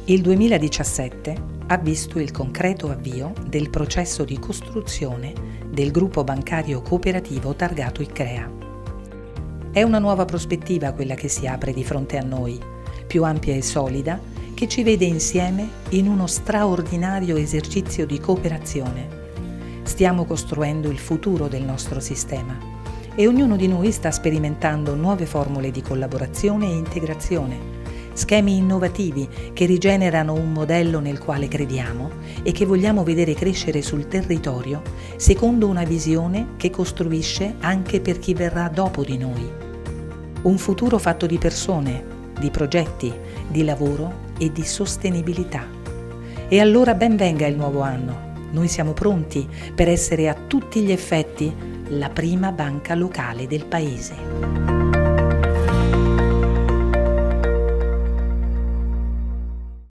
Il 2017 ha visto il concreto avvio del processo di costruzione del gruppo bancario cooperativo targato ICCREA. È una nuova prospettiva quella che si apre di fronte a noi, più ampia e solida, che ci vede insieme in uno straordinario esercizio di cooperazione. Stiamo costruendo il futuro del nostro sistema e ognuno di noi sta sperimentando nuove formule di collaborazione e integrazione, schemi innovativi che rigenerano un modello nel quale crediamo e che vogliamo vedere crescere sul territorio secondo una visione che costruisce anche per chi verrà dopo di noi. Un futuro fatto di persone, di progetti, di lavoro e di sostenibilità. E allora ben venga il nuovo anno. Noi siamo pronti per essere a tutti gli effetti la prima banca locale del Paese.